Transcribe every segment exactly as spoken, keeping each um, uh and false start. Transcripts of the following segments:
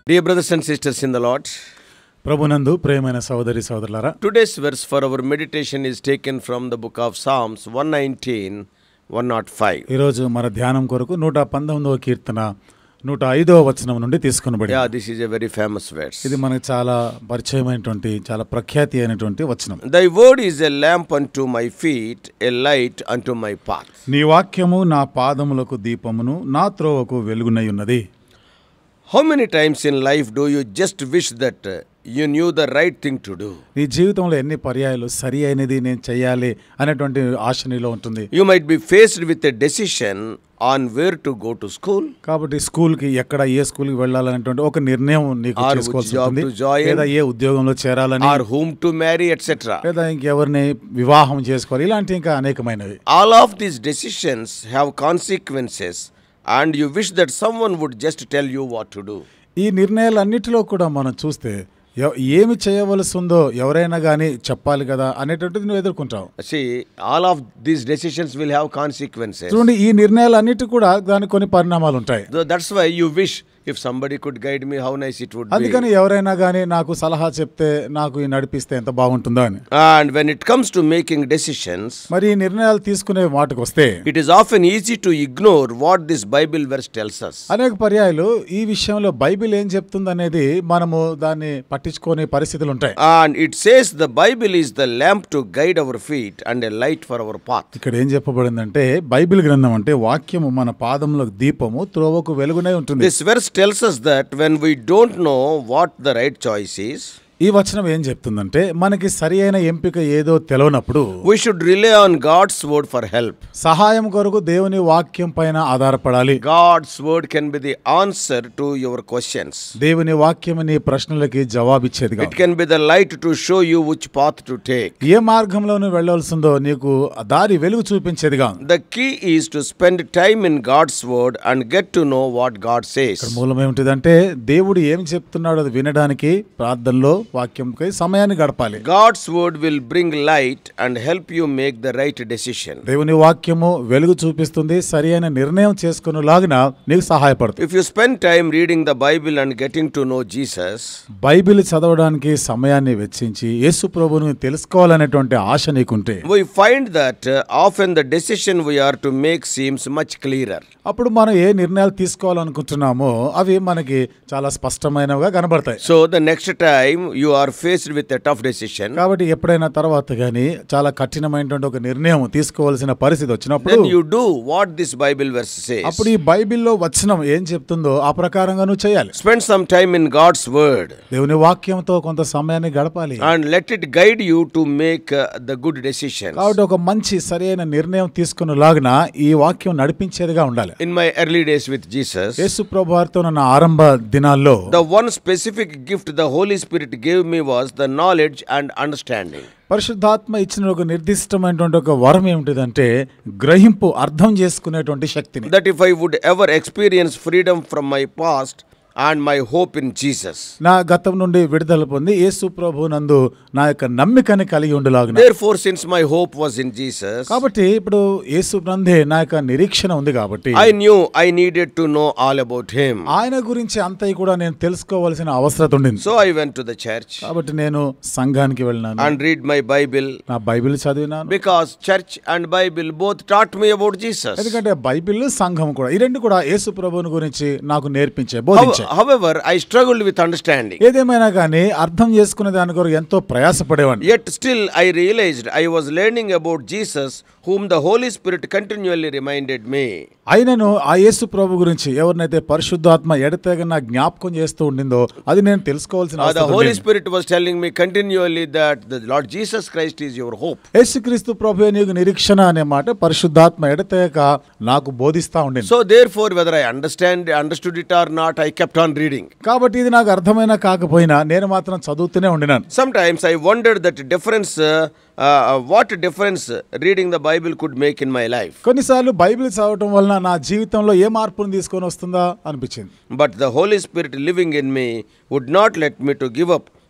Dear brothers and sisters in the Lord, ప్రభునందు ప్రియమైన సహోదరి సహోదరులారా, today's verse for our meditation is taken from the book of Psalms one nineteen, one oh five. ఈ రోజు మన ధ్యానం కొరకు నూట పంతొమ్మిదవ కీర్తన నూట ఐదవ వచనం నుండి తీసుకొనబడింది. Yeah, this is a very famous verse. ఇది మనకు చాలా పరిచయమైనటువంటి చాలా ప్రఖ్యాతి అయినటువంటి వచనం. Thy word is a lamp unto my feet, a light unto my path. నీ వాక్యము నా పాదములకు దీపమును నా త్రోవకు వెలుగునై ఉన్నది. How many times in life do you just wish that uh, you knew the right thing to do? నీ జీవితంలో ఎన్ని పర్యాయాలు సరి అయినది నేను చేయాలి అనేటువంటి ఆశ నీలో ఉంటుంది. You might be faced with a decision on where to go to school. కాబట్టి స్కూల్ కి ఎక్కడ ఏ స్కూల్ కి వెళ్ళాలనేటువంటి ఒక నిర్ణయం నీకు Or చేసుకోవాల్సి which job ఉంటుంది. to join. లేదా ఏ ఉద్యోగంలో చేరాలని, Or whom to marry, et cetera. లేదా ఇంకెవరిని వివాహం చేసుకోవాలి, ఇలాంటి ఇంకా అనేకమైనవి. All of these decisions have consequences, and you wish that someone would just tell you what to do. ఈ నిర్ణయాలన్నిటిలో కూడా మనం చూస్తే ఎవ- ఏమి చేయవలసి ఉందో ఎవరైనా కానీ చెప్పాలి కదా అనేటువంటిది నువ్వు ఎదుర్కొంటావు. See, all of these decisions will have consequences. చూడండి, ఈ నిర్ణయాలన్నిటి కూడా దానికి కొన్ని పరిణామాలు ఉంటాయి. So that's why you wish if somebody could guide me, how nice it would be. అందుకని ఎవరైనా కానీ నాకు సలహా చెప్తే, నాకు ఈ నడిపిస్తే ఎంత బాగుంటుందో అని. And when it comes to making decisions, మరి ఈ నిర్ణయాలు తీసుకునే మాటకు వస్తే it is often easy to ignore what this Bible verse tells us. అనేక పర్యాయాలు ఈ విషయంలో బైబిల్ ఏం చెప్తుంది అనేది మనము దాన్ని పట్టించుకోని పరిస్థితులు ఉంటాయి. And it says the Bible is the lamp to guide our feet and a light for our path. ఇక్కడ ఏం చెప్పబడిందంటే, బైబిల్ గ్రంథం అంటే వాక్యము మన పాదములకు దీపము, త్రోవకు వెలుగునై ఉంటుంది. This verse tells us that when we don't know what the right choice is, ఈ వచనం ఏం చెప్తుందంటే, మనకి సరి అయిన ఎంపిక ఏదో తెలియనప్పుడు we should rely on God's word for help. సహాయం కొరకు దేవుని వాక్యం పైన ఆధారపడాలి. God's word can be the answer to your questions. దేవుని వాక్యం నీ ప్రశ్నలకి జవాబిచ్చేదిగా, It can be the light to show you which path to take. ఏ మార్గంలో నువ్వు వెళ్ళవలసిందో నీకు ఆ దారి వెలుగు చూపించేదిగా. The key is to spend time in God's word and get to know what God says. ఇక్కడ మూలం ఏమిటిదంటే, దేవుడు ఏం చెప్తున్నాడో అది వినడానికి ప్రార్థనలో వాక్యంపై సమయాన్ని గడపాలి. God's word will bring light and help you make the right decision. దేవుని వాక్యము వెలుగు చూపిస్తుంది, సరి అయిన నిర్ణయం చేసుకునేలాగా నీకు సహాయపడుతుంది. If you spend time reading the Bible and getting to know Jesus, Bible చదవడానికి సమయాన్ని వెచ్చించి యేసు ప్రభువును తెలుసుకోవాలనేటువంటి ఆశ నీకుంటే, we find that uh, often the decision we are to make seems much clearer. అప్పుడు మనం ఏ నిర్ణయాలు తీసుకోవాలనుకుంటున్నామో అవి మనకి చాలా స్పష్టమైనవిగా కనబడతాయి. So the next time you are faced with a tough decision, కాబట్టి ఎప్పుడైనా తర్వాత గానీ చాలా కఠినమైనటువంటి ఒక నిర్ణయం తీసుకోవాల్సిన పరిస్థితి వచ్చినప్పుడు, then you do what this Bible verse says. అప్పుడు ఈ బైబిల్లో వచనం ఏం చెప్తుందో ఆ ప్రకారంగా నువ్వు చేయాలి. Spend some time in God's word దేవుని వాక్యంతో కొంత సమయాన్ని గడపాలి. and let it guide you to make uh, the good decisions. కాబట్టి ఒక మంచి సరైన నిర్ణయం తీసుకునేలాగిన ఈ వాక్యం నడిపించేదిగా ఉండాలి. In my early days with Jesus, యేసు ప్రభువారితో నా ఆరంభ దినాల్లో the one specific gift the Holy Spirit gave me was the knowledge and understanding. పరిశుద్ధాత్మ ఇచ్చిన ఒక నిర్దిష్టమైనటువంటి ఒక వరం ఏమిటిదంటే, గ్రహింపు, అర్థం చేసుకునేటువంటి శక్తిని. That if I would ever experience freedom from my past and my hope in Jesus, నా గతం నుండి విడుదల పొంది యేసు ప్రభు నందు నా యొక్క నమ్మికని కలిగి ఉండలాగున. therefore since my hope was in Jesus, కాబట్టి ఇప్పుడు యేసు నందే నా యొక్క నిరీక్షణ ఉంది కాబట్టి I knew I needed to know all about him. ఆయన గురించి అంతయి కూడా నేను తెలుసుకోవాల్సిన అవసరం ఉండింది. So I went to the church కాబట్టి నేను సంఘానికి వెళ్ళినాను, and read my Bible, నా బైబిల్ చదివినాను. because church and Bible both taught me about Jesus. ఎందుకంటే బైబిల్, సంఘం కూడా ఈ రెండు కూడా యేసు ప్రభువుని గురించి నాకు నేర్పించే, బోధించే. How- however I struggled with understanding, ఏదేమైనా కానీ అర్థం చేసుకునే దాని కొరకు ఎంతో ప్రయాసపడేవాడిని. yet still I realized I was learning about Jesus, whom the Holy Spirit continually reminded me. అయినను ఆ యేసు ప్రభు గురించి ఎవరినైతే పరిశుద్ధాత్మ ఎడతెగన జ్ఞాపకం చేస్తూ ఉండిందో అది నేను తెలుసుకోవాల్సిన Uh, the అవసరం Holy ఉంది. Spirit was telling me continually that the Lord Jesus Christ is your hope. యేసుక్రీస్తు ప్రభువే నీకు నిరీక్షణ అనే మాట పరిశుద్ధాత్మ ఎడతెగక నాకు బోధిస్తా ఉండింది. So therefore whether I understand understood it or not, I kept on reading. కాబట్టి ఇది నాకు అర్థమైనా కాకపోయినా నేను మాత్రం చదువుతూనే ఉండినాను. Sometimes I wondered that difference uh, uh, what difference reading the Bible could make in my life. కొన్నిసార్లు బైబిల్ చదవటం వలన నా జీవితంలో ఏ మార్పును తీసుకొని వస్తుందా అనిపించింది. But the Holy Spirit living in me would not let me to give up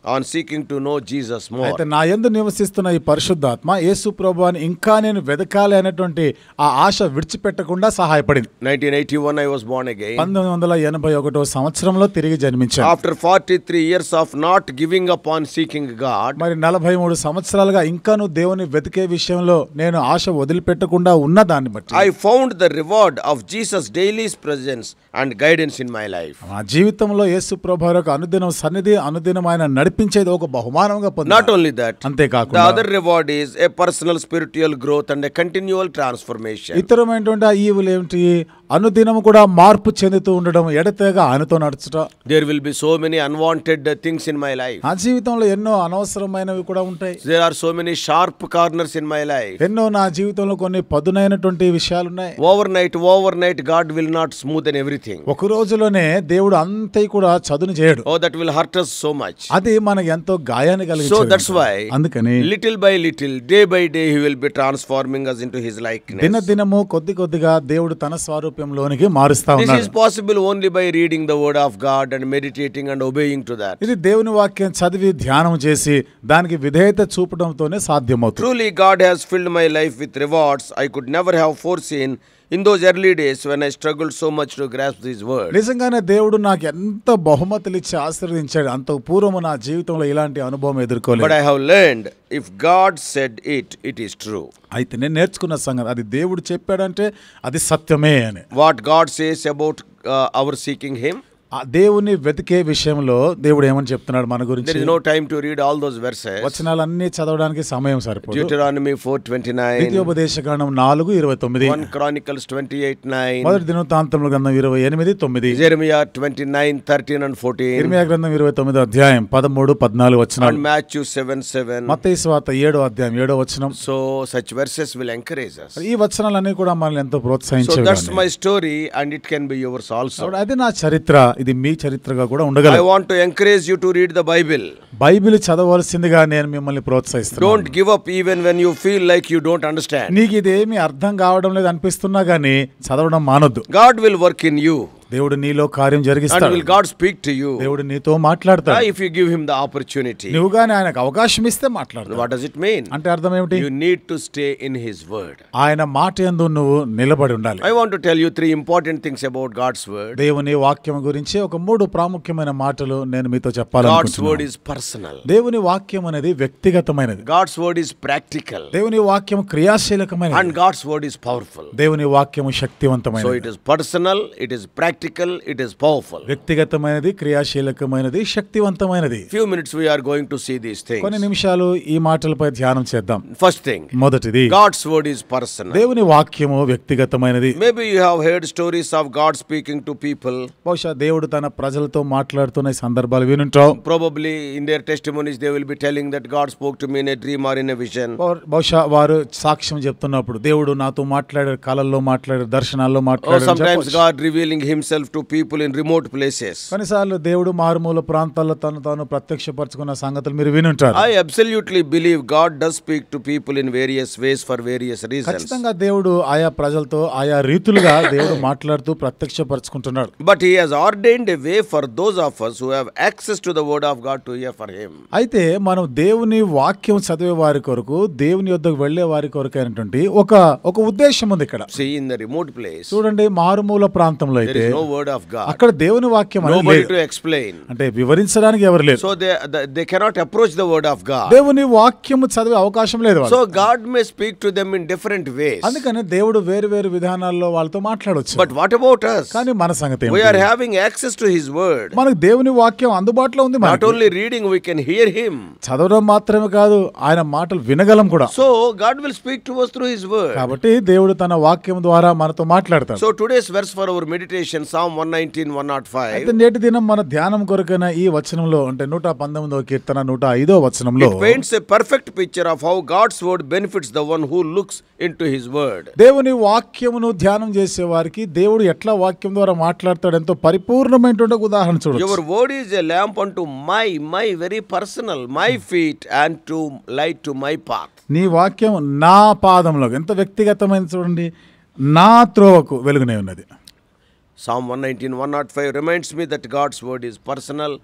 on seeking to know Jesus more. అయితే నా యందు నివసిస్తున్న ఈ పరిశుద్ధాత్మ యేసు ప్రభువుని ఇంకా నేను వెదకాలి అనేటువంటి ఆ ఆశ విడిచిపెట్టకుండా సహాయపడింది. nineteen eighty-one I was born again. పంతొమ్మిది వందల ఎనభై ఒకటో సంవత్సరంలో తిరిగి జన్మించాను. After forty-three years of not giving up on seeking God, మరి నలభై మూడు సంవత్సరాలుగా ఇంకాను దేవుని వెతికే విషయంలో నేను ఆశ వదిలిపెట్టకుండా ఉన్న దాన్ని బట్టి I found the reward of Jesus' daily presence and guidance in my life. మా జీవితంలో యేసు ప్రభువు యొక్క అనుదినం సన్నిధి అనుదినం ఆయన నడిపించేది ఒక బహుమానంగా పొందాను. Not only that, అంతేకాకుండా the other reward is a personal spiritual growth and a continual transformation. ఇతరమైనటువంటి ఆ ఈవులు ఏమిటి? అనుదినం కూడా మార్పు చెందుతూ ఉండడం, ఎడతెగ ఆయనతో నడుచుట. There will be so many unwanted uh, things in my life. నా జీవితంలో ఎన్నో అనవసరమైనవి కూడా ఉంటాయి. There are so many sharp corners in my life. ఎన్నో నా జీవితంలో కొన్ని పదునైనటువంటి విషయాలు ఉన్నాయి. Overnight, overnight, God will not smoothen everything. ఒక రోజులోనే దేవుడు అంతే కూడా చదును చేయడు. Oh, that will hurt us so much. అది మనకి ఎంతో గాయాన్ని కలిగించేది. So that's why, అందుకని little by little, day by day, He will be transforming us into His likeness. దిన దినము కొద్ది కొద్దిగా దేవుడు తన స్వరూపంలోనికి మారుస్తా This ఉన్నాడు. is possible only by reading the Word of God and meditating and obeying to that. ఇది దేవుని వాక్యం చదివి ధ్యానం చేసి దానికి విధేయత చూపడంతోనే సాధ్యమవుతుంది. Truly, God has filled my life with rewards I could never have foreseen in those early days when I struggled so much to grasp His word. నిజంగానే దేవుడు నాకు ఎంత బహుమతులు ఇచ్చి ఆశీర్వదించాడు. అంత పూర్వము నా జీవితంలో ఇలాంటి అనుభవం ఎదుర్కోలేదు. But I have learned, if God said it, it is true. అయితే నేను నేర్చుకున్న సంగతి అది దేవుడు చెప్పాడంటే అది సత్యమే అని. What God says about uh, our seeking Him, ఆ దేవుని వెతికే విషయంలో దేవుడు ఏమని చెప్తున్నాడు మన గురించి? there is no time to read all those verses. వచనాలన్నీ చదవడానికి సమయం సరిపోదు. Deuteronomy four twenty-nine, ద్వితీయోపదేశకాండం నాలుగు ఇరవై తొమ్మిది, First Chronicles twenty-eight nine, మొదటి దినవృత్తాంతముల గ్రంథం ఇరవై ఎనిమిది తొమ్మిది, Jeremiah twenty-nine thirteen and fourteen, ఇర్మియా గ్రంథం ఇరవై తొమ్మిది అధ్యాయం పదమూడు పద్నాలుగు వచనాలు, and Matthew seven seven. మత్తయి సువార్త ఏడో అధ్యాయం ఏడో వచనం. So such verses will encourage us. ఈ వచనాలన్నీ కూడా మనల్ని ఎంతో So ప్రోత్సహించేవి. that's my story and it can be yours also. అది నా చరిత్ర, ఇది మీ చరిత్రగా కూడా ఉండగలదు. I want to encourage you to read the Bible. Bible చదవవలసిందిగా నేను మిమ్మల్ని ప్రోత్సహిస్తున్నాను. Don't give up even when you feel like you don't understand. నీకు ఇదేమీ అర్థం కావడం లేదు అనిపిస్తున్నా గానీ చదవడం మానొద్దు. God will work in you. దేవుడు నీలో కార్యం And జరిగిస్తాడు. will God speak to you దేవుడు నీతో మాట్లాడతాడు. if you give Him the opportunity. నువ్వు గానీ ఆయనకు అవకాశం ఇస్తే మాట్లాడతాడు. What does it mean? అంటే అర్థం ఏమిటి? You need to stay in His word. ఆయన మాట యందు నువ్వు నిలబడి ఉండాలి. I want to tell you three important things about God's word. దేవుని వాక్యం గురించి ఒక మూడు ప్రాముఖ్యమైన మాటలు నేను మీతో God's చెప్పాలనుకుంటున్నాను. word is personal. దేవుని వాక్యం అనేది వ్యక్తిగతమైనది. God's word is practical. దేవుని వాక్యం క్రియాశీలకమైనది. And God's word is powerful. దేవుని వాక్యము So శక్తివంతమైనది. it is personal, it is practical, it is powerful. వ్యక్తిగతమైనది, క్రియాశీలకమైనది, శక్తివంతమైనది. Few minutes we are going to see these things. కొన్ని నిమిషాలు ఈ మాటలపై ధ్యానం చేద్దాం. First thing, మొదటిది God's word is personal. దేవుని వాక్యము వ్యక్తిగతమైనది. Maybe you have heard stories of God speaking to people. బహుశా దేవుడు తన ప్రజలతో మాట్లాడుతున్న ఈ సందర్భాలు వినుంటాం. Probably in their testimonies they will be telling that God spoke to me in a dream or in a vision. బహుశా వారు సాక్ష్యం చెప్తున్నప్పుడు దేవుడు నాతో మాట్లాడారు, కలల్లో మాట్లాడారు, దర్శనాల్లో Or మాట్లాడారు. sometimes God revealing Himself to people in remote places. కొన్నిసార్లు దేవుడు మారుమూల ప్రాంతాల్లో తను తాను ప్రత్యక్షపరచుకున్న సంగతులు మీరు వినుంటారు. I absolutely believe God does speak to people in various ways for various reasons. ఖచ్చితంగా దేవుడు ఆయా ప్రజలతో ఆయా రీతులుగా దేవుడు మాట్లాడుతూ ప్రత్యక్షపరచుకుంటున్నాడు. But He has ordained a way for those of us who have access to the word of God to hear for Him. అయితే మనం దేవుని వాక్యం చదివే వారి కొరకు, దేవుని యొద్దకు వెళ్లే వారి కొరకు అయినటువంటి ఒక ఒక ఉద్దేశం ఉంది ఇక్కడ. See, in the remote place, చూడండి, మారుమూల ప్రాంతంలో there అయితే is no word of God. అక్కడ దేవుని వాక్యం అనేది Nobody లేదు. to explain. అంటే వివరించడానికి ఎవరు లేరు. So they, they cannot approach the word of God. దేవుని వాక్యము చదివే అవకాశం లేదు వాళ్ళకి. So God may speak to them in different ways. అందుకని దేవుడు వేరు వేరు విధానాల్లో వాళ్ళతో మాట్లాడొచ్చు. But what about us? కానీ మన సంగతి We ఏమిటి? are having access to His word. మనకు దేవుని వాక్యం అందుబాటులో ఉంది. Not మనకి only reading, we can hear Him. చదవడం మాత్రమే కాదు, ఆయన మాటలు వినగలం కూడా. So God will speak to us through His word. కాబట్టి దేవుడు తన వాక్యం ద్వారా మనతో మాట్లాడతాడు. So today's verse for our meditation, Psalm one nineteen one oh five. అయితే నేటి దినం మన ధ్యానం కొరకైన ఈ వచనంలో అంటే నూట పంతొమ్మిదవ కీర్తన నూట ఐదో వచనంలో It paints a perfect picture of how God's word benefits the one who looks into His word. దేవుని వాక్యమును ధ్యానం చేసే వారికి దేవుడు ఎట్లా వాక్యం ద్వారా మాట్లాడతాడు ఎంతో పరిపూర్ణమైనటువంటి ఒక ఉదాహరణ చూడొచ్చు. Your word is a lamp unto my, my very personal, my feet and to light to my path. నీ వాక్యం నా పాదంలో ఎంత వ్యక్తిగతమైన చూడండి, నా త్రోవకు వెలుగునే ఉన్నది. Psalm one nineteen one oh five reminds me that God's word is personal,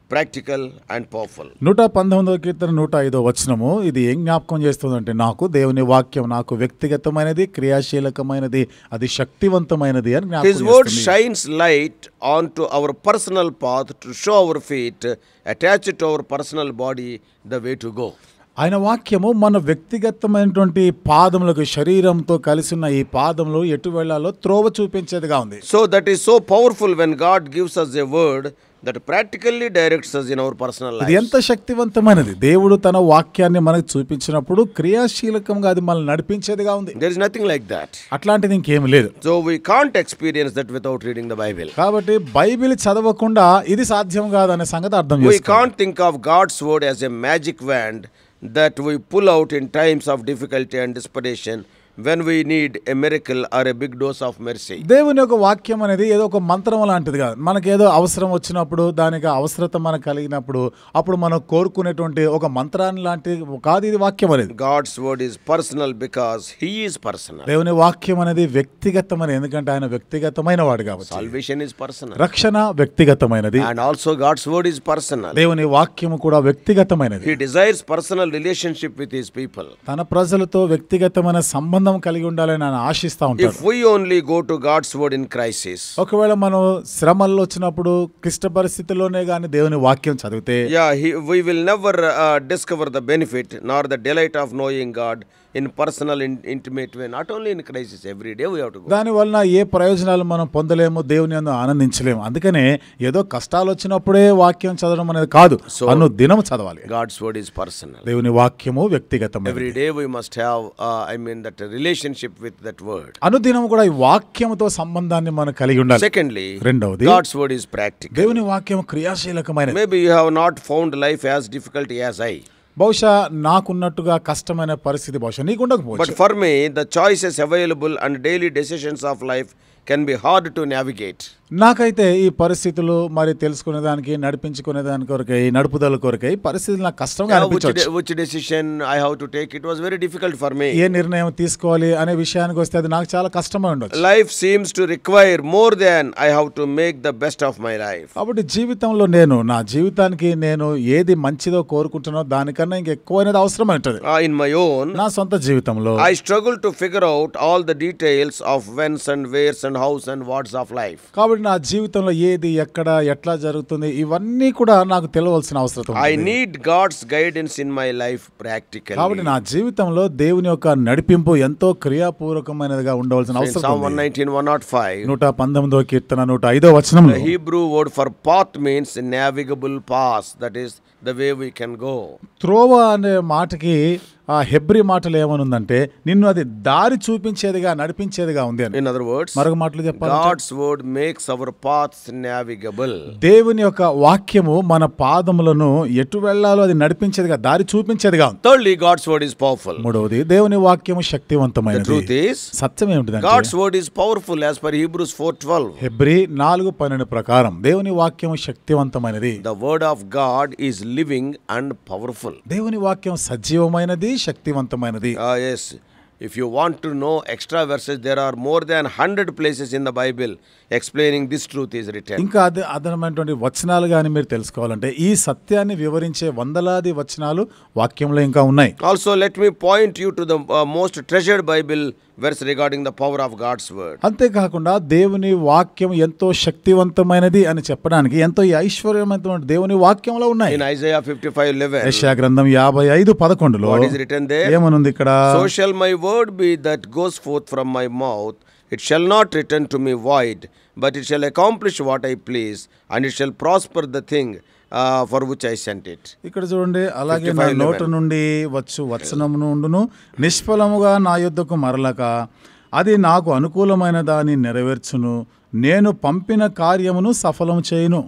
practical and powerful. నూట పంతొమ్మిదవ కీర్తన నూట ఐదో వచనము ఇది ఏం జ్ఞాపకం చేస్తుందంటే నాకు దేవుని వాక్యం నాకు వ్యక్తిగతమైనది క్రియాశీలకమైనది అది శక్తివంతమైనది అని జ్ఞాపకం His word చేస్తుంది. shines light onto our personal path to show our feet, attach it to our personal body, the way to go. ఆయన వాక్యము మన వ్యక్తిగతమైనటువంటి పాదములకు శరీరంతో కలిసి ఉన్న ఈ పాదములు ఎటు వెళ్ళాలో త్రోవ చూపించేదిగా ఉంది. So that is so powerful when God gives us a word that practically directs us in our personal ఇది life. ఎంత శక్తివంతమైనది దేవుడు తన వాక్యాన్ని మనకు చూపించినప్పుడు క్రియాశీలకంగా అది మనల్ని నడిపించేదిగా ఉంది. There is nothing like that. అట్లాంటిది ఇంకేమి లేదు. So we can't experience that without reading the Bible. కాబట్టి బైబిల్ చదవకుండా ఇది సాధ్యం కాదనే సంగతి అర్థం We చేసుకోవాలి. can't think of God's word as a magic wand that we pull out in times of difficulty and desperation when we need a miracle or a big dose of mercy. దేవుని యొక్క వాక్యం అనేది ఏదో ఒక మంత్రం లాంటిది కాదు. మనకేదో అవసరం వచ్చినప్పుడు దానికి అవసరత మనకు కలిగినప్పుడు అప్పుడు మనం కోరుకునేటువంటి ఒక మంత్రాన్ని లాంటి కాదు ఇది వాక్యం అనేది. God's word is personal because he is personal. దేవుని వాక్యం అనేది వ్యక్తిగతమైనది ఎందుకంటే ఆయన వ్యక్తిగతమైన వాడు కాబట్టి. Salvation is personal. రక్షణ వ్యక్తిగతమైనది. And also God's word is personal. దేవుని వాక్యము కూడా వ్యక్తిగతమైనది. He desires personal relationship with his people. తన ప్రజలతో వ్యక్తిగతమైన సంబంధం కలిగి ఉండాలని ఆయన ఆశిస్తా ఉంటాడు. If we only go to God's word in crisis, ఒకవేళ మనం శ్రమల్లో వచ్చినప్పుడు క్లిష్ట పరిస్థితుల్లోనే గాని దేవుని వాక్యం చదివితే yeah, he, we will never uh, discover the benefit nor the delight of knowing God in personal in, intimate way. Not only in crisis, every day we have to go. దాని వలన ఏ ప్రయోజనాలు మనం పొందలేము, దేవుని యందు ఆనందించలేము. అందుకనే ఏదో కష్టాలు వచ్చినప్పుడే వాక్యం చదవడం అనేది కాదు, అను దినం చదవాలి. God's word is personal. దేవుని వాక్యము వ్యక్తిగతమైనది. Every day we must have uh, I mean that relationship with that word. అనుదినం కూడా ఈ వాక్యముతో సంబంధాన్ని మనం కలిగి ఉండాలి. Secondly, రెండవది God's word is practical. దేవుని వాక్యం క్రియాశీలకమైనది. Maybe you have not found life as difficult as I. బహుశా నాకున్నట్టుగా కష్టమైన పరిస్థితి బహుశా నీకు ఉండకపోవచ్చు. But for me, the choices available and daily decisions of life can be hard to navigate. నాకైతే ఈ పరిస్థితులు మరి తెలుసుకునే దానికి నడిపించుకునే దాని కొరకై నడుపుదల కొరకై పరిస్థితులు నాకు కష్టంగా Yeah, which, అనిపించవచ్చు. de- which decision I have to take, it was very difficult for me. ఏ నిర్ణయం తీసుకోవాలి అనే విషయానికి వస్తే అది నాకు చాలా కష్టమై ఉండొచ్చు. Life seems to require more than I have to make the best of my life. కాబట్టి జీవితంలో నేను నా జీవితానికి నేను ఏది మంచిదో కోరుకుంటున్నానో దానికన్నా ఇంకా ఎక్కువైనది అవసరం ఉంటుంది. Uh, in my own, నా సొంత జీవితంలో I struggle to figure out all the details of whens and wheres and hows and whats of life. కాబట్టి నా జీవితంలో ఏది ఎక్కడ ఎట్లా జరుగుతుంది ఇవన్నీ కూడా నాకు తెలియవలసిన అవసరం I ఉంది. need God's guidance in my life practically. కాబట్టి నా జీవితంలో దేవుని యొక్క నడిపింపు ఎంతో క్రియాపూర్వకమైనదిగా ఉండవలసిన In అవసరం Psalm one ఉంది. nineteen, one oh five, నూట పంతొమ్మిదో కీర్తన నూట ఐదో వచనంలో the Hebrew word for path means navigable path, that is the way we can go. త్రోవ అనే మాటకి ఆ హెబ్రీ మాటలు ఏమనుందంటే నిన్ను అది దారి చూపించేదిగా నడిపించేదిగా ఉంది అని. In other words, మరొక మాటలు చెప్పాలి, God's word makes our paths navigable. దేవుని యొక్క వాక్యము మన పాదములను ఎటు వెళ్ళాలో అది నడిపించేదిగా దారి చూపించేదిగా ఉంది. Thirdly, God's word is powerful. మూడవది దేవుని వాక్యము The శక్తివంతమైనది. truth is, సత్యం ఏమిటిదంటే God's word is powerful as per Hebrews four twelve. హెబ్రీ నాలుగు పన్నెండు ప్రకారం దేవుని వాక్యము శక్తివంతమైనది. The word of God is living and powerful. దేవుని వాక్యం సజీవమైనది శక్తివంతమైనది. Ah, yes. If you want to know extra verses, there are more than one hundred places in the Bible explaining this truth is written. ఇంకా అదే అదనమైనటువంటి వచనాలు కానీ మీరు తెలుసుకోవాలంటే ఈ సత్యాన్ని వివరించే వందలాది వచనాలు వాక్యంలో ఇంకా ఉన్నాయి. Also, let me point you to the uh, most treasured Bible verse regarding the power of God's word. అంతేకాకుండా దేవుని వాక్యం ఎంతో శక్తివంతమైనది అని చెప్పడానికి ఎంతో ఐశ్వర్యవంతమైన దేవుని వాక్యంలో ఉన్నాయి. In Isaiah fifty-five eleven, యెషయా గ్రంథం యాభై ఐదు పదకొండులో what is written there? ఏమనుంది ఇక్కడ? So shall my word be that goes forth from my mouth. It shall not return to me void, but it shall accomplish what I please, and it shall prosper the thing uh, for which I sent it. ఇక్కడ చూడండి, అలాగే నా నోట నుండి వచ్చు వచనమును ఉండును, నిష్ఫలముగా నా యొద్దకు మరలక అది నాకు అనుకూలమైన దాన్ని నెరవేర్చును, నేను పంపిన కార్యమును సఫలం చేయును.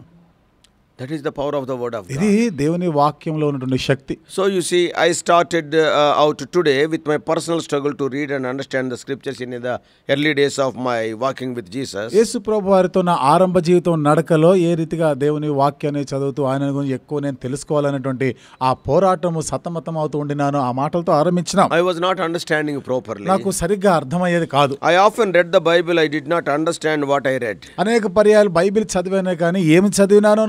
That is the power of the word of God. ఇది దేవుని వాక్యంలో ఉన్నటువంటి శక్తి. So you see, I started uh, out today with my personal struggle to read and understand the scriptures in the early days of my walking with Jesus. యేసు ప్రభు వారితో నా ఆరంభ జీవితం నడకలో ఏ రీతిగా దేవుని వాక్యాన్ని చదువుతూ ఆయన గురించి ఎక్కువ నేను తెలుసుకోవాలనేటువంటి ఆ పోరాటము సతమతం అవుతూ ఉండినాను. ఆ మాటలతో ఆరంభించిన I was not understanding properly. నాకు సరిగ్గా అర్థమయ్యేది కాదు. I often read the Bible, I did not understand what I read. అనేక పర్యాలు బైబిల్ చదివానే కానీ ఏమి చదివినానో నాకు అర్థమయ్యేది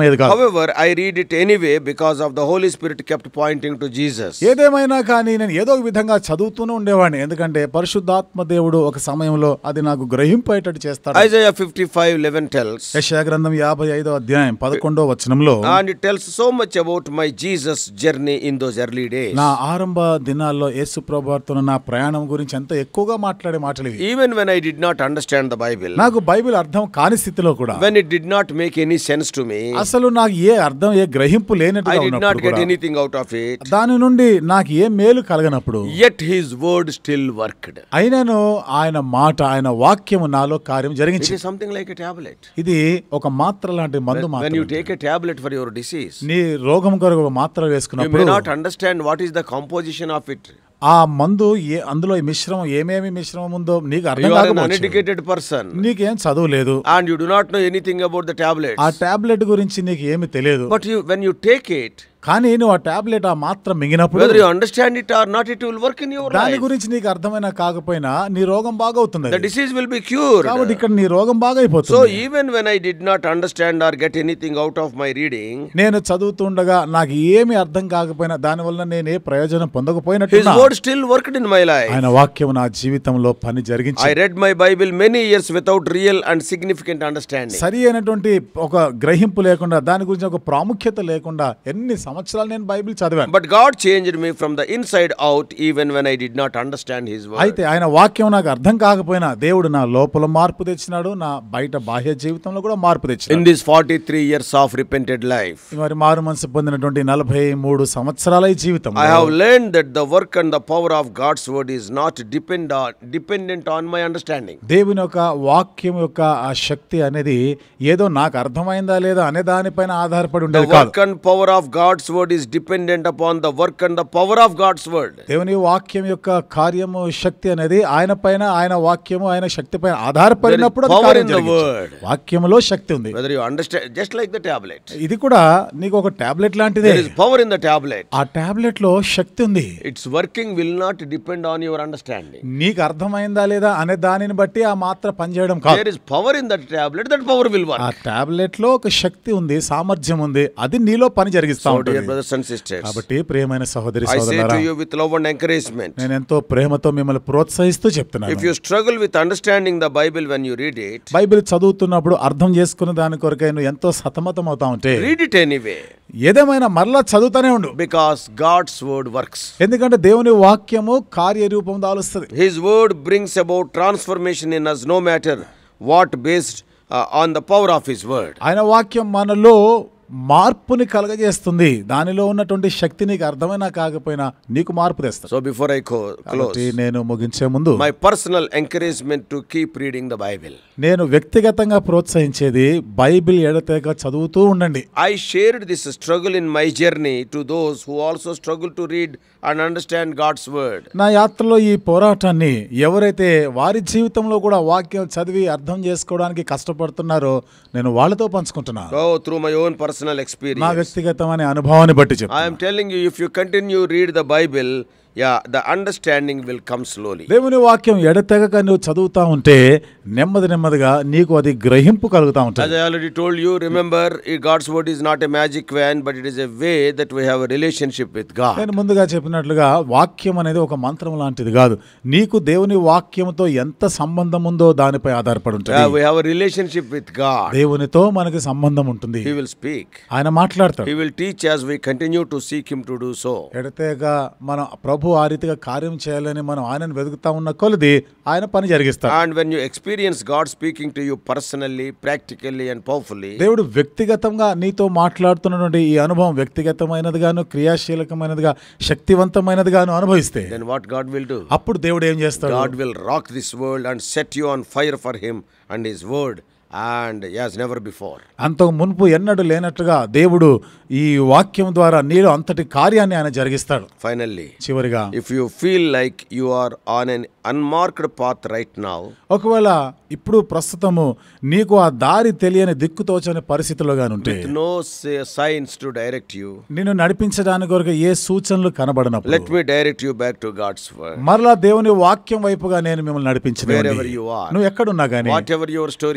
అర్థమయ్యేది కాదు. However, I read it anyway because of the Holy Spirit kept pointing to Jesus. ఏదేమైనా కానీ నేను ఏదో ఒక విధంగా చదువుతూనే ఉండేవాడిని, ఎందుకంటే పరిశుద్ధాత్మ దేవుడు ఒక సమయంలో అది నాకు గ్రహింపేటట్టు చేస్తాడు. Isaiah fifty-five eleven tells, యెషయా గ్రంథం యాభై ఐదో అధ్యాయం పదకొండో వచనంలో, and it tells so much about my Jesus journey in those early days. నా ఆరంభ దినాల్లో యేసు ప్రభువుతో నా ప్రయాణం గురించి ఎంతో ఎక్కువగా మాట్లాడే మాటలు ఇవి. Even when I did not understand the Bible, నాకు బైబిల్ అర్థం కాని స్థితిలో కూడా, when it did not make any sense to me, అసలు నాకు ఏ అర్థం ఏ గ్రహింపు లేనట్టుగా I did not ఉన్నప్పుడు get కూడా, anything out of it, దాని నుండి నాకు ఏ మేలు కలగనప్పుడు, yet his word still worked. అయినను ఆయన మాట ఆయన వాక్యము నాలో కార్యం It జరిగించి. is something like a tablet. ఇది ఒక మాత్ర లాంటి మందు When మాత్రం. you take a tablet for your disease, నీ రోగం కొరకు ఒక మాత్ర you may వేసుకున్నప్పుడు not understand what is the composition of it. ఆ మందు ఏ అందులో ఈ మిశ్రమం ఏమేమి మిశ్రమం ఉందో నీకు అర్థం You are an కాకపోవచ్చు. uneducated person నీకేం చదువు లేదు, and you do not know anything about the tablets. ఆ టాబ్లెట్ గురించి నీకు ఏమి తెలియదు. But you, when you take it, కానీ నువ్వు ఆ టాబ్లెట్ ఆ మాత్రం మింగినప్పుడు, whether you understand it or not, it will work in your దాని life. గురించి నీకు అర్థమైనా కాకపోయినా నీ రోగం బాగవుతుంది. The disease will be cured. కాబట్టి ఇక్కడ నీ రోగం బాగా So అయిపోతుంది. even when I did not understand or get anything out of my reading, నేను చదువుతుండగా నాకు ఏమి అర్థం కాకపోయినా దానివల్ల నేను ఏ ప్రయోజనం his పొందకపోయినట్టు word still worked in my life. ఆయన వాక్యం నా జీవితంలో పని జరిగించి, I read my Bible many years without real and significant understanding. సరి అయినటువంటి ఒక గ్రహింపు లేకుండా దాని గురించి ఒక ప్రాముఖ్యత లేకుండా ఎన్ని సంవత్సరాలు నేను బైబిల్ చదివాను. But God changed me from the inside out even when I did not understand his word. అయితే ఆయన వాక్యం నాకు అర్థం కాకపోయినా దేవుడు నా లోపల మార్పు తెచ్చినాడు, నా బయట బాహ్య జీవితంలో కూడా మార్పు In తెచ్చినాడు. these forty-three years of repented life, మరి మారు మనసు పొందినటువంటి నలభై మూడు సంవత్సరాల ఈ జీవితం I have learned that the work and the power of God's word is not depend on, dependent on my understanding. దేవుని యొక్క వాక్యం యొక్క ఆ శక్తి అనేది ఏదో నాకు అర్థమైందా లేదా అనే దానిపైన ఆధారపడి The ఉండేది కాదు. work and power of God's word is dependent upon the work and the power of God's word. దేవుని వాక్యం యొక్క కార్యము శక్తి అనేది ఆయన పైన ఆయన వాక్యము ఆయన శక్తి పైన ఆధారపడినప్పుడు అది There is power కార్యం in the జరిగించు. word. వాక్యములో శక్తి ఉంది. Whether you understand, just like the tablet. ఇది కూడా నీకు ఒక టాబ్లెట్ లాంటిదే. There is power in the tablet. ఆ టాబ్లెట్ లో శక్తి ఉంది. Its working will not depend on your understanding. నీకు అర్థమైందా లేదా అనే దానిని బట్టి ఆ మాత్ర పనిచేయడం కాదు. There is power in that tablet, that power will work. ఆ టాబ్లెట్ లో ఒక శక్తి ఉంది, సామర్థ్యం ఉంది, అది నీలో పని జరిగిస్తా So dear ఉంటుంది. brothers and sisters, కాబట్టి ప్రియమైన సహోదరి I say సోదరులారా, to you with love and encouragement, నేను ఎంతో ప్రేమతో మిమ్మల్ని ప్రోత్సహిస్తూ చెప్తున్నాను. if you struggle with understanding the Bible when you read it, Bible చదువుతున్నప్పుడు అర్థం చేసుకున్న దాని కొరకై నువ్వు ఎంతో సతమతం అవుతా ఉంటే read it anyway, ఏదేమైనా మరలా చదువుతానే ఉండు. because God's word works. ఎందుకంటే దేవుని వాక్యము కార్యరూపం దాలుస్తుంది. His word brings about transformation in us no matter what, based uh, on the power of his word. ఆయన వాక్యం మనలో మార్పుని కలగజేస్తుంది. దానిలో ఉన్నటువంటి శక్తి నీకు అర్థమైనా కాకపోయినా నీకు మార్పు తెస్తుంది. So before I co- close, కాబట్టి నేను ముగించే ముందు my personal encouragement to keep reading the Bible. నేను వ్యక్తిగతంగా ప్రోత్సహించేది బైబిల్ ఎడతెగ చదువుతూ ఉండండి. I shared this struggle in my journey to those who also struggle to read and understand God's word. నా యాత్రలో ఈ పోరాటాన్ని ఎవరైతే వారి జీవితంలో కూడా వాక్యం చదివి అర్థం చేసుకోవడానికి కష్టపడుతున్నారో నేను వాళ్ళతో పంచుకుంటున్నాను. So through my own personal నా experience, వ్యక్తిగతమైన అనుభవాన్ని బట్టి I చెప్తాను. am telling you, if you continue read the Bible, yeah, the understanding will come slowly. దేవుని వాక్యం ఎడతెగక నువ్వు చదువుతా ఉంటే నెమ్మది నెమ్మదిగా నీకు అది గ్రహింపు కలుగుతా As ఉంటుంది. I already told you, remember, eh, God's word is not a magic wand, but it is a way that we have a relationship with God. నేను ముందుగా చెప్పినట్లుగా వాక్యం అనేది ఒక మంత్రం లాంటిది కాదు. నీకు దేవుని వాక్యంతో ఎంత సంబంధం ఉందో దానిపై ఆధారపడి Yeah, ఉంటుంది. we have a relationship with God. దేవునితో మనకి సంబంధం ఉంటుంది. He will speak. ఆయన మాట్లాడతాడు. He will teach as we continue to seek Him to do so. ఎడతెగ మన ప్రభు ఆ రీతిగా కార్యం చేయాలని మనం ఆయనను వెతుకుతా ఉన్న కొలది ఆయన పని జరిగిస్తాడు. And when you experience God speaking to you personally, practically and powerfully, దేవుడు వ్యక్తిగతంగా నీతో మాట్లాడుతున్నటువంటి ఈ అనుభవం వ్యక్తిగతమైనదిగాను క్రియాశీలకమైనదిగా శక్తివంతమైనదిగాను అనుభవిస్తే then what God will do? అప్పుడు దేవుడు ఏం చేస్తాడు? God will rock this world and set you on fire for Him and His word, and as never before. అంతకు మునుపు ఎన్నడూ లేనట్లుగా దేవుడు ఈ వాక్యం ద్వారా నీలో అంతటి కార్యాన్ని ఆయన జరిగిస్తాడు. Finally, చివరిగా if you feel like you are on an unmarked path right now, ఒకవేళ ఇప్పుడు ప్రస్తుతము నీకు ఆ దారి తెలియని దిక్కుతోచని పరిస్థితిలో గానుంటే, with no say- signs to direct you, నిన్ను నడిపించడానికి కొరకు ఏ సూచనలు కనబడనప్పుడు let me direct you back to God's word. మరలా దేవుని వాక్యం వైపుగా నేను మిమ్మల్ని నడిపించను. Wherever you are, నువ్వు ఎక్కడున్నా గానీ, whatever your story may be,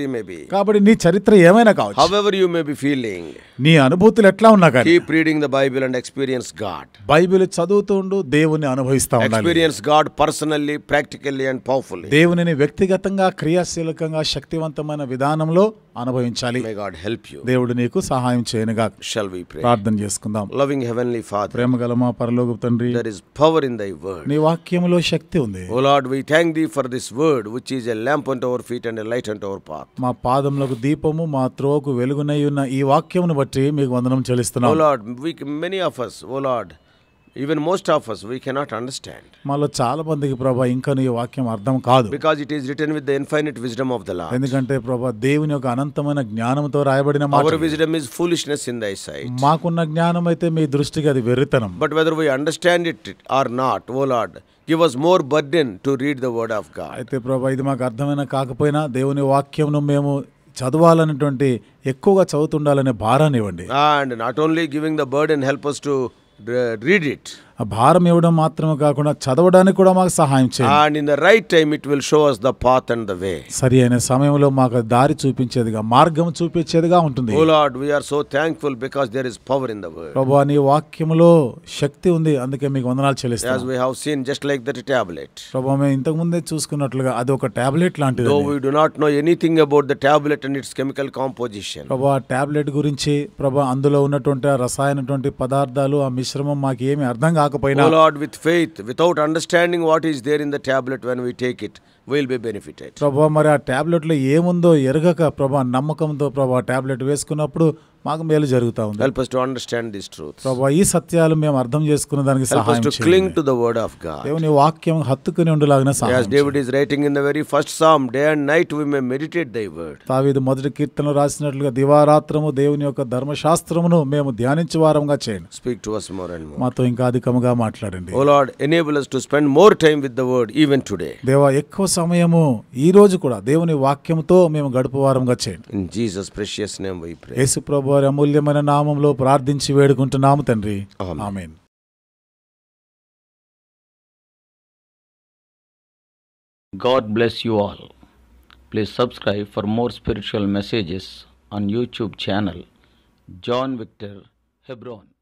కాబట్టి నీ చరిత్ర ఏమైనా కావచ్చు, however you may be feeling, నీ అనుభూతులు ఎట్లా ఉన్నా కానీ keep reading the Bible and experience God. Bible చదువుతూ ఉండు, దేవుని అనుభవిస్తా ఉండాలి. Experience God personally, practically and powerfully. దేవునిని వ్యక్తిగతంగా, క్రియాశీలకంగా, శక్తివంతమైన విధానంలో అనుభవించాలి. May God help you. దేవుడు నీకు సహాయం చేయనుగా. Shall we pray? ప్రార్థన చేసుకుందాం. Loving heavenly Father, ప్రేమగల మా పరలోకపు తండ్రి, there is power in thy word. నీ వాక్యములో శక్తి ఉంది. O Lord, we thank thee for this word, which is a lamp unto our feet and a light unto our path. మా పాదములకు దీపము, మా త్రోవకు వెలుగునై ఉన్న ఈ వాక్యమును బట్టి మీకు వందనం చెల్లిస్తున్నాం. O Lord, we, many of us, O Lord, even most of us, we cannot understand. మాలో చాలా మందికి ప్రభా ఇంకా నీ వాక్యం అర్థం కాదు. Because it is written with the infinite wisdom of the Lord. ఎందుకంటే ప్రభా దేవుని యొక్క అనంతమైన జ్ఞానంతో రాయబడిన మాట. Our wisdom is foolishness in thy sight. మాకున్న జ్ఞానం అయితే మీ దృష్టికి అది వెర్రితనం. But whether we understand it or not, O Lord, give us more burden to read the word of God. అయితే ప్రభా ఇది మాకు అర్థమైన కాకపోయినా దేవుని వాక్యంను మేము చదవాలనేటువంటి ఎక్కువగా చదువుతుండాలనే భారాన్ని ఇవ్వండి. And not only giving the burden, help us to read it. ఆ భారం ఇవ్వడం మాత్రమే కాకుండా చదవడానికి కూడా మాకు సహాయం చేయండి. And in the right time it will show us the path and the way. సరి అయిన సమయంలో మాకు దారి చూపించేదిగా, మార్గం చూపించేదిగా ఉంటుంది. Oh Lord, we are so thankful because there is power in the word. ప్రభువా నీ వాక్యములో శక్తి ఉంది, అందుకే మీకు వందనాలు చెల్లిస్తాం. As we have seen, just like that tablet. ప్రభువా మేము ఇంతకు ముందే చూసుకున్నట్లుగా అది ఒక టాబ్లెట్ లాంటిది. Though we do not know anything about the tablet and its chemical composition. ప్రభువా టాబ్లెట్ గురించి, ప్రభువా అందులో ఉన్నటువంటి ఆ రసాయనటువంటి పదార్థాలు, ఆ మిశ్రమం మాకు ఏమీ అర్థం కాకపోయినా, Oh Lord, with faith, without understanding what is there in the tablet, when we take it, we will be benefited. ప్రభువా మరి ఆ టాబ్లెట్ లో ఏముందో ఎరగక ప్రభువా నమ్మకంతో ప్రభువా టాబ్లెట్ వేసుకున్నప్పుడు మాకు మేలు జరుగుతా ఉంది. Help us to understand these truths. ప్రభువా ఈ సత్యాలు మేము అర్థం చేసుకునే దానికి సహాయం చేయండి. Help us to cling to the word of God. దేవుని వాక్యం హత్తుకుని ఉండలాగిన సహాయం. As David is writing in the very first psalm, day and night we may meditate thy word. దావీదు మొదటి కీర్తనలో రాసినట్లుగా దివారాత్రము దేవుని యొక్క ధర్మశాస్త్రమును మేము ధ్యానించే వారంగా చేయండి. Speak to us more and more. మాతో ఇంకా అధికముగా మాట్లాడండి. Oh Lord, enable us to spend more time with the word even today. దేవా ఎక్కువ సమయము ఈ రోజు కూడా దేవుని వాక్యముతో మేము గడుపు వారంగా చేయండి. In Jesus precious name we pray. యేసు ప్రభువారి అమూల్యమైన నామములో ప్రార్థించి వేడుకుంటున్నాము తండ్రి. ఆమేన్. God bless you all. Please subscribe for more spiritual messages on YouTube channel John Victor Hebron.